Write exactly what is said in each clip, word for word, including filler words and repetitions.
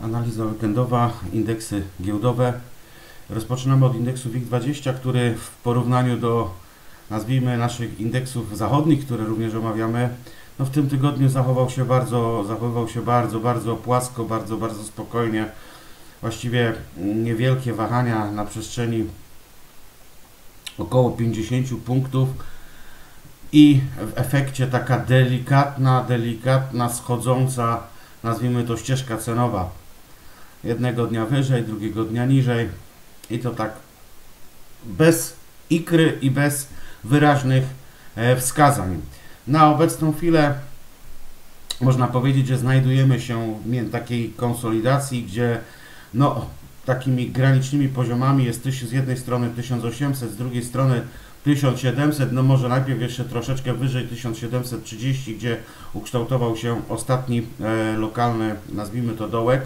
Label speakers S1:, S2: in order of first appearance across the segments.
S1: Analiza weekendowa, indeksy giełdowe. Rozpoczynamy od indeksu WIG dwadzieścia, który w porównaniu do, nazwijmy, naszych indeksów zachodnich, które również omawiamy, no w tym tygodniu zachował się bardzo, zachowywał się bardzo, bardzo płasko, bardzo, bardzo spokojnie. Właściwie niewielkie wahania na przestrzeni około pięćdziesięciu punktów i w efekcie taka delikatna, delikatna, schodząca, nazwijmy to, ścieżka cenowa. Jednego dnia wyżej, drugiego dnia niżej i to tak bez ikry i bez wyraźnych wskazań. Na obecną chwilę można powiedzieć, że znajdujemy się w takiej konsolidacji, gdzie no, takimi granicznymi poziomami jest z jednej strony tysiąc osiemset, z drugiej strony tysiąc siedemset, no może najpierw jeszcze troszeczkę wyżej tysiąc siedemset trzydzieści, gdzie ukształtował się ostatni e, lokalny, nazwijmy to, dołek.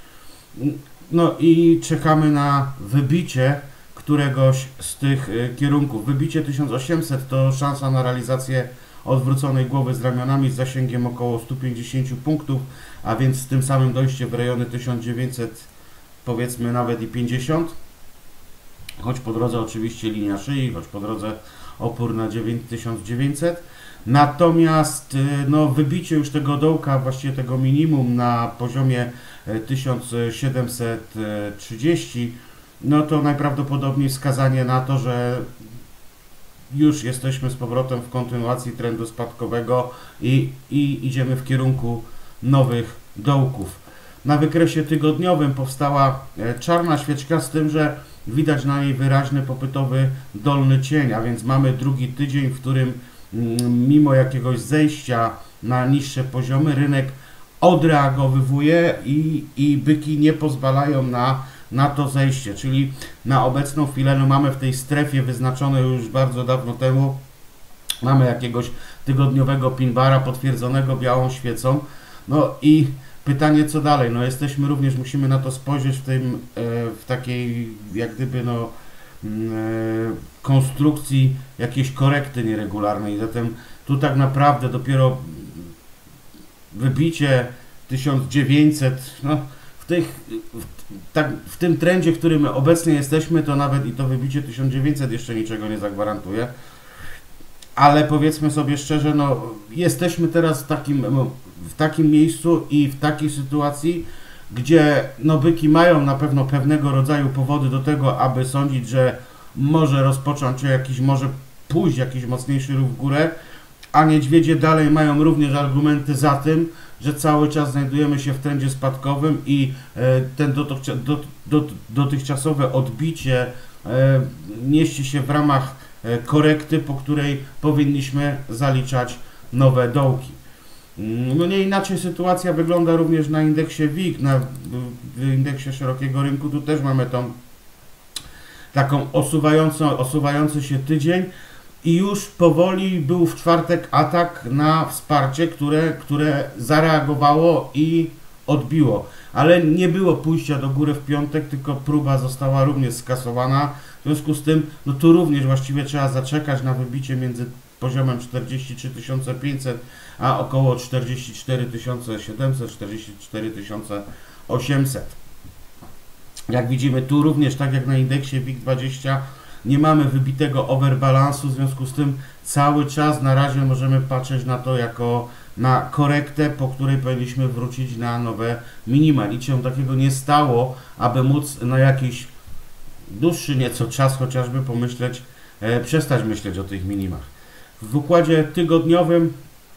S1: No i czekamy na wybicie któregoś z tych e, kierunków. Wybicie tysiąc osiemset to szansa na realizację odwróconej głowy z ramionami z zasięgiem około stu pięćdziesięciu punktów, a więc z tym samym dojście w rejony tysiąc dziewięćset, powiedzmy nawet i pięćdziesiąt. Choć po drodze oczywiście linia szyi, choć po drodze opór na tysiąc dziewięćset. Natomiast no, wybicie już tego dołka, właściwie tego minimum na poziomie tysiąc siedemset trzydzieści, no to najprawdopodobniej wskazanie na to, że już jesteśmy z powrotem w kontynuacji trendu spadkowego i, i idziemy w kierunku nowych dołków. Na wykresie tygodniowym powstała czarna świeczka, z tym, że widać na niej wyraźny popytowy dolny cień, a więc mamy drugi tydzień, w którym mimo jakiegoś zejścia na niższe poziomy rynek odreagowywuje i, i byki nie pozwalają na, na to zejście, czyli na obecną chwilę no, mamy w tej strefie wyznaczonej już bardzo dawno temu, mamy jakiegoś tygodniowego pinbara potwierdzonego białą świecą, no i pytanie, co dalej? No jesteśmy również, musimy na to spojrzeć w tym, w takiej jak gdyby no konstrukcji jakiejś korekty nieregularnej. Zatem tu tak naprawdę dopiero wybicie tysiąc dziewięćset, no w, tych, w, tak, w tym trendzie, w którym obecnie jesteśmy, to nawet i to wybicie tysiąc dziewięćset jeszcze niczego nie zagwarantuje. Ale powiedzmy sobie szczerze, no jesteśmy teraz w takim, w takim miejscu i w takiej sytuacji, gdzie no byki mają na pewno pewnego rodzaju powody do tego, aby sądzić, że może rozpocząć się jakiś, może pójść jakiś mocniejszy ruch w górę, a niedźwiedzie dalej mają również argumenty za tym, że cały czas znajdujemy się w trendzie spadkowym i ten dotychczasowe odbicie mieści się w ramach korekty, po której powinniśmy zaliczać nowe dołki. No nie inaczej sytuacja wygląda również na indeksie WIG, na w indeksie szerokiego rynku. Tu też mamy tą taką osuwającą, osuwający się tydzień i już powoli był w czwartek atak na wsparcie, które, które zareagowało i odbiło. Ale nie było pójścia do góry w piątek, tylko próba została również skasowana. W związku z tym, no tu również właściwie trzeba zaczekać na wybicie między poziomem czterdzieści trzy tysiące pięćset a około czterdzieści cztery tysiące siedemset, czterdzieści cztery tysiące osiemset. Jak widzimy, tu również, tak jak na indeksie WIG dwadzieścia, nie mamy wybitego overbalansu, w związku z tym cały czas na razie możemy patrzeć na to jako na korektę, po której powinniśmy wrócić na nowe minima. Nic się takiego nie stało, aby móc na jakiś dłuższy nieco czas chociażby pomyśleć, e, przestać myśleć o tych minimach. W układzie tygodniowym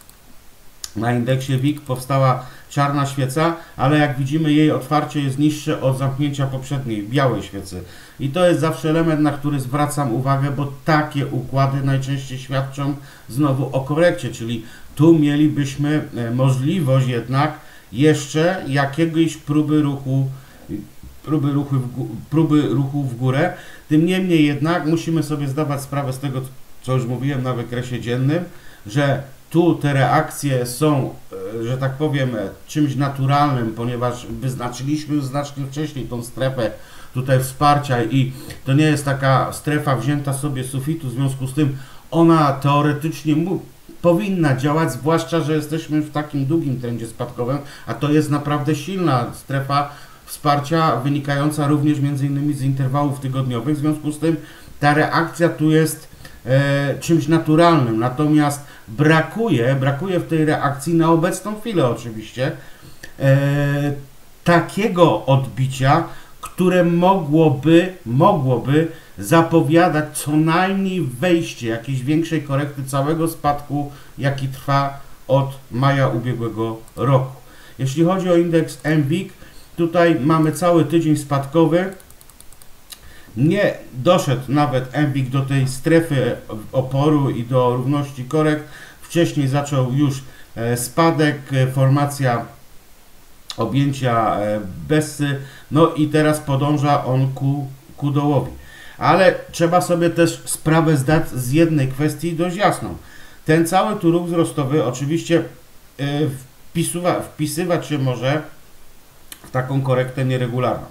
S1: na indeksie WIG powstała czarna świeca, ale jak widzimy, jej otwarcie jest niższe od zamknięcia poprzedniej, białej świecy. I to jest zawsze element, na który zwracam uwagę, bo takie układy najczęściej świadczą znowu o korekcie, czyli tu mielibyśmy możliwość jednak jeszcze jakiegoś próby ruchu, próby ruchu, w, próby ruchu w górę. Tym niemniej jednak musimy sobie zdawać sprawę z tego, co już mówiłem na wykresie dziennym, że tu te reakcje są, że tak powiem, czymś naturalnym, ponieważ wyznaczyliśmy już znacznie wcześniej tą strefę tutaj wsparcia i to nie jest taka strefa wzięta sobie z sufitu, w związku z tym ona teoretycznie powinna działać, zwłaszcza że jesteśmy w takim długim trendzie spadkowym, a to jest naprawdę silna strefa, wsparcia wynikająca również między innymi z interwałów tygodniowych, w związku z tym ta reakcja tu jest e, czymś naturalnym, natomiast brakuje, brakuje w tej reakcji na obecną chwilę oczywiście e, takiego odbicia, które mogłoby, mogłoby zapowiadać co najmniej wejście jakiejś większej korekty całego spadku, jaki trwa od maja ubiegłego roku. Jeśli chodzi o indeks M W I G, tutaj mamy cały tydzień spadkowy. Nie doszedł nawet M W I G do tej strefy oporu i do równości korekt. Wcześniej zaczął już spadek, formacja objęcia Bessy, no i teraz podąża on ku, ku dołowi. Ale trzeba sobie też sprawę zdać z jednej kwestii dość jasną. Ten cały tu ruch wzrostowy oczywiście wpisuwa, wpisywać się może w taką korektę nieregularną.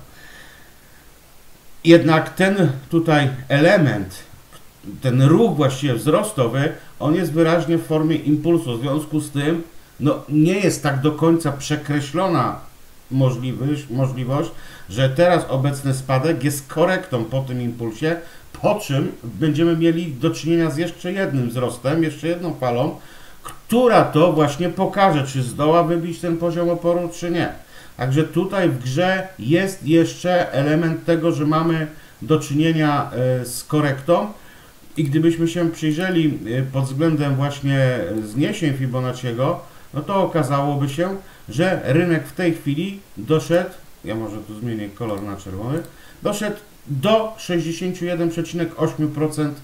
S1: Jednak ten tutaj element, ten ruch właściwie wzrostowy, on jest wyraźnie w formie impulsu. W związku z tym no, nie jest tak do końca przekreślona możliwość, możliwość, że teraz obecny spadek jest korektą po tym impulsie, po czym będziemy mieli do czynienia z jeszcze jednym wzrostem, jeszcze jedną falą, która to właśnie pokaże, czy zdoła wybić ten poziom oporu, czy nie. Także tutaj w grze jest jeszcze element tego, że mamy do czynienia z korektą i gdybyśmy się przyjrzeli pod względem właśnie zniesień Fibonacciego, no to okazałoby się, że rynek w tej chwili doszedł, ja może tu zmienię kolor na czerwony, doszedł do sześćdziesiąt jeden przecinek osiem procent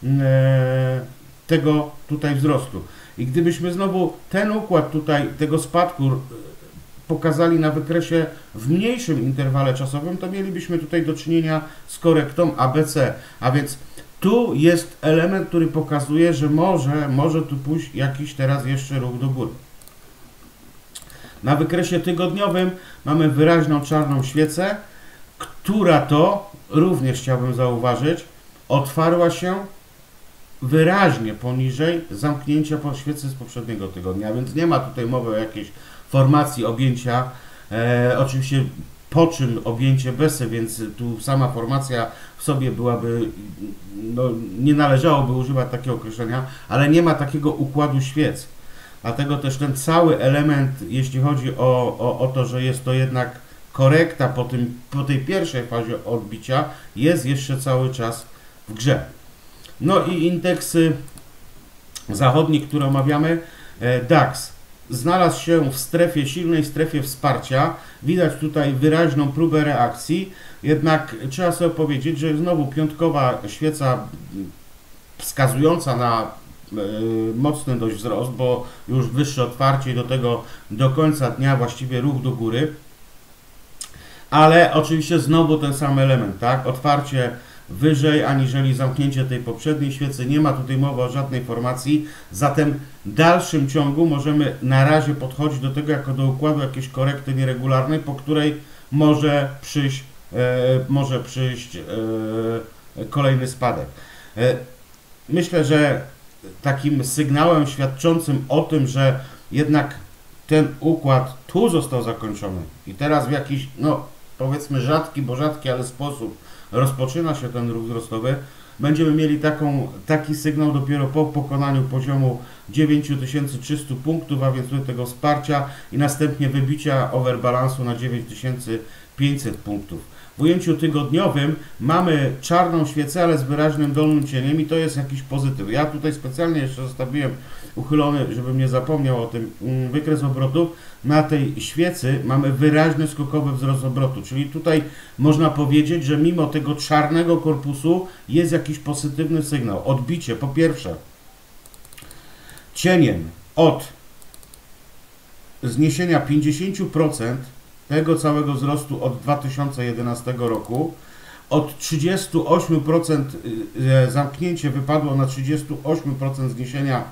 S1: tego tutaj wzrostu. I gdybyśmy znowu ten układ tutaj tego spadku pokazali na wykresie w mniejszym interwale czasowym, to mielibyśmy tutaj do czynienia z korektą A B C. A więc tu jest element, który pokazuje, że może, może tu pójść jakiś teraz jeszcze ruch do góry. Na wykresie tygodniowym mamy wyraźną czarną świecę, która to, również chciałbym zauważyć, otwarła się wyraźnie poniżej zamknięcia po świecy z poprzedniego tygodnia, więc nie ma tutaj mowy o jakiejś formacji objęcia, e, oczywiście po czym objęcie Bessy, więc tu sama formacja w sobie byłaby, no, nie należałoby używać takiego określenia, ale nie ma takiego układu świec. Dlatego też ten cały element, jeśli chodzi o, o, o to, że jest to jednak korekta po, tym, po tej pierwszej fazie odbicia, jest jeszcze cały czas w grze. No i indeksy zachodnie, które omawiamy, DAX znalazł się w strefie, silnej strefie wsparcia. Widać tutaj wyraźną próbę reakcji, jednak trzeba sobie powiedzieć, że znowu piątkowa świeca wskazująca na y, mocny dość wzrost, bo już wyższe otwarcie i do tego do końca dnia właściwie ruch do góry. Ale oczywiście znowu ten sam element, tak? Otwarcie wyżej aniżeli zamknięcie tej poprzedniej świecy. Nie ma tutaj mowy o żadnej formacji, zatem w dalszym ciągu możemy na razie podchodzić do tego jako do układu jakiejś korekty nieregularnej, po której może przyjść, e, może przyjść e, kolejny spadek. E, myślę, że takim sygnałem świadczącym o tym, że jednak ten układ tu został zakończony i teraz w jakiś, no powiedzmy rzadki, bo rzadki, ale sposób rozpoczyna się ten ruch wzrostowy, będziemy mieli taką, taki sygnał dopiero po pokonaniu poziomu dziewięć tysięcy trzysta punktów, a więc tego wsparcia i następnie wybicia overbalansu na dziewięć tysięcy pięćset punktów. W ujęciu tygodniowym mamy czarną świecę, ale z wyraźnym dolnym cieniem i to jest jakiś pozytyw. Ja tutaj specjalnie jeszcze zostawiłem uchylony, żebym nie zapomniał o tym, wykres obrotów. Na tej świecy mamy wyraźny skokowy wzrost obrotu, czyli tutaj można powiedzieć, że mimo tego czarnego korpusu jest jakiś pozytywny sygnał. Odbicie, po pierwsze, cieniem od zniesienia pięćdziesiąt procent tego całego wzrostu od dwa tysiące jedenastego roku, od trzydziestu ośmiu procent zamknięcie wypadło na trzydzieści osiem procent zniesienia,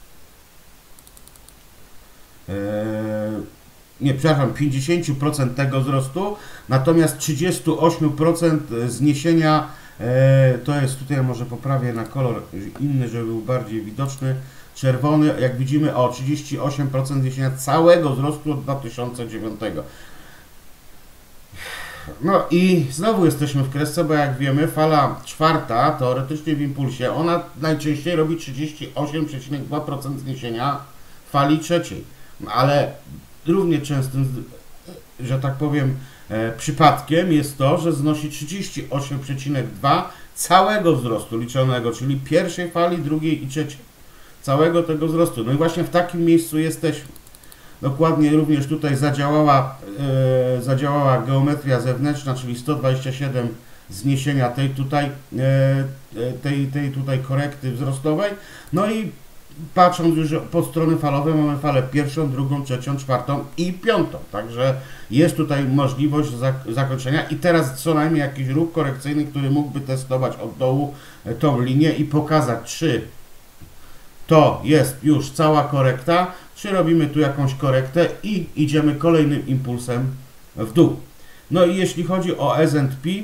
S1: nie, przepraszam, pięćdziesiąt procent tego wzrostu, natomiast trzydzieści osiem procent zniesienia, to jest tutaj, może poprawię na kolor inny, żeby był bardziej widoczny, czerwony, jak widzimy, o trzydzieści osiem procent zniesienia całego wzrostu od dwa tysiące dziewiątego. no i znowu jesteśmy w kresce, bo jak wiemy, fala czwarta, teoretycznie w impulsie, ona najczęściej robi trzydzieści osiem przecinek dwa procent zniesienia fali trzeciej. Ale równie częstym, że tak powiem, e, przypadkiem jest to, że znosi trzydzieści osiem przecinek dwa procent całego wzrostu liczonego, czyli pierwszej fali, drugiej i trzeciej. Całego tego wzrostu. No i właśnie w takim miejscu jesteśmy. Dokładnie również tutaj zadziałała, e, zadziałała geometria zewnętrzna, czyli sto dwadzieścia siedem zniesienia tej tutaj, e, tej, tej tutaj korekty wzrostowej. No i patrząc już po strony falowej, mamy falę pierwszą, drugą, trzecią, czwartą i piątą. Także jest tutaj możliwość zak zakończenia i teraz co najmniej jakiś ruch korekcyjny, który mógłby testować od dołu tą linię i pokazać, czy to jest już cała korekta, czy robimy tu jakąś korektę i idziemy kolejnym impulsem w dół. No i jeśli chodzi o S and P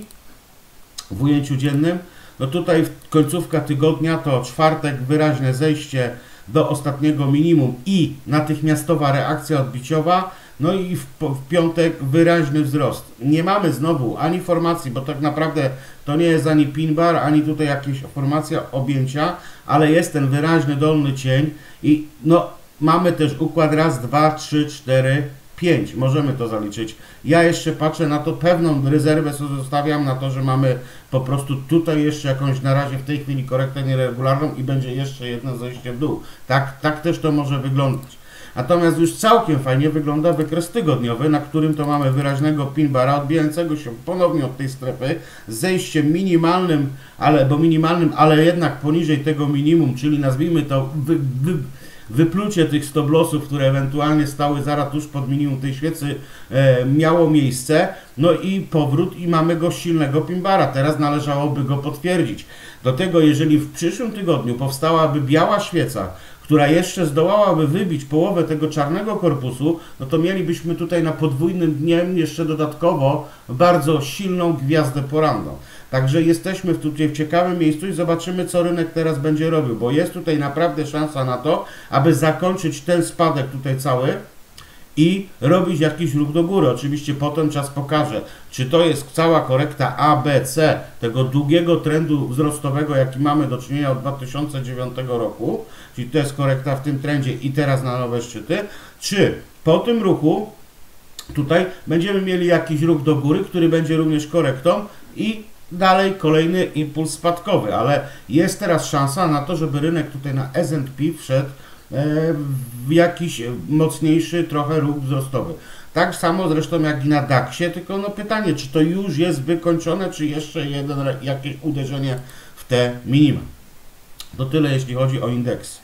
S1: w ujęciu dziennym, no tutaj końcówka tygodnia to czwartek, wyraźne zejście do ostatniego minimum i natychmiastowa reakcja odbiciowa, no i w, w piątek wyraźny wzrost. Nie mamy znowu ani formacji, bo tak naprawdę to nie jest ani pin bar, ani tutaj jakaś formacja objęcia, ale jest ten wyraźny dolny cień i no mamy też układ raz, dwa, trzy, cztery, pięć. Możemy to zaliczyć. Ja jeszcze patrzę na to, pewną rezerwę sobie zostawiam na to, że mamy po prostu tutaj jeszcze jakąś na razie w tej chwili korektę nieregularną i będzie jeszcze jedno zejście w dół. Tak, tak też to może wyglądać. Natomiast już całkiem fajnie wygląda wykres tygodniowy, na którym to mamy wyraźnego pin bara odbijającego się ponownie od tej strefy z zejściem minimalnym, ale, bo minimalnym, ale jednak poniżej tego minimum, czyli nazwijmy to wy, wy, wyplucie tych stop lossów, które ewentualnie stały zaraz tuż pod minimum tej świecy, e, miało miejsce. No i powrót i mamy go silnego pin bara. Teraz należałoby go potwierdzić. Do tego, jeżeli w przyszłym tygodniu powstałaby biała świeca, która jeszcze zdołałaby wybić połowę tego czarnego korpusu, no to mielibyśmy tutaj na podwójnym dniem jeszcze dodatkowo bardzo silną gwiazdę poranną. Także jesteśmy tutaj w ciekawym miejscu i zobaczymy, co rynek teraz będzie robił, bo jest tutaj naprawdę szansa na to, aby zakończyć ten spadek tutaj cały i robić jakiś ruch do góry. Oczywiście potem czas pokaże, czy to jest cała korekta A, B, C, tego długiego trendu wzrostowego, jaki mamy do czynienia od dwa tysiące dziewiątego roku, czyli to jest korekta w tym trendzie i teraz na nowe szczyty, czy po tym ruchu tutaj będziemy mieli jakiś ruch do góry, który będzie również korektą i dalej kolejny impuls spadkowy, ale jest teraz szansa na to, żeby rynek tutaj na S and P wszedł w jakiś mocniejszy trochę ruch wzrostowy. Tak samo zresztą jak i na daksie, tylko no pytanie, czy to już jest wykończone, czy jeszcze jeden, jakieś uderzenie w te minima. To tyle, jeśli chodzi o indeks.